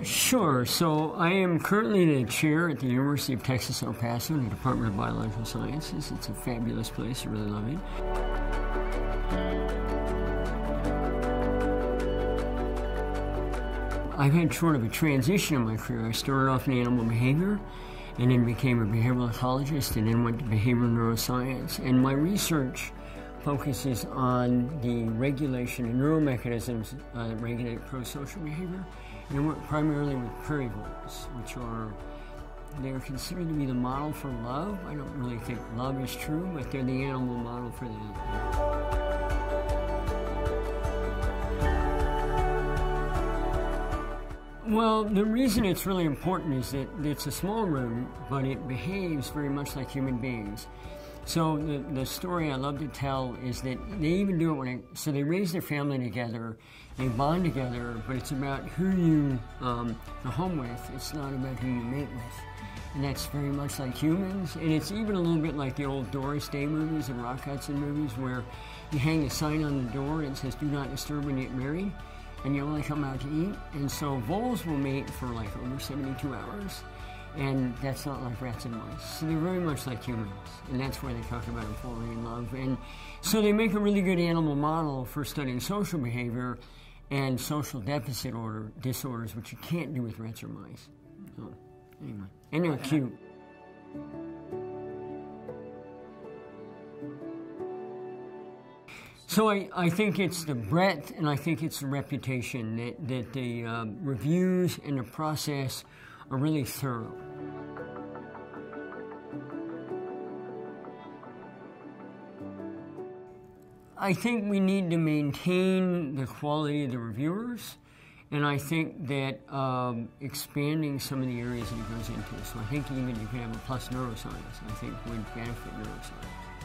Sure. So I am currently the chair at the University of Texas El Paso in the Department of Biological Sciences. It's a fabulous place. I really love it. I've had sort of a transition in my career. I started off in animal behavior and then became a behavioral ecologist and then went to behavioral neuroscience. And my research focuses on the regulation and neuromechanisms that regulate pro-social behavior. And I work primarily with prairie voles, which they're considered to be the model for love. I don't really think love is true, but they're the animal model for that. Well, the reason it's really important is that it's a small room, but it behaves very much like human beings. So the story I love to tell is that they even do it so they raise their family together, they bond together, but it's about who you go home with. It's not about who you mate with. And that's very much like humans. And it's even a little bit like the old Doris Day movies and Rock Hudson movies where you hang a sign on the door and it says, "Do not disturb when you get married," and you only come out to eat. And so voles will mate for like over 72 hours. And that's not like rats and mice. So they're very much like humans. And that's why they talk about them falling in love. And so they make a really good animal model for studying social behavior and social deficit disorders, which you can't do with rats or mice. So, anyway. And they're cute. So I think it's the breadth and I think it's the reputation that the reviews and the process are really thorough. I think we need to maintain the quality of the reviewers, and I think that expanding some of the areas that it goes into. So I think even you can have a PLOS neuroscience, I think would benefit neuroscience.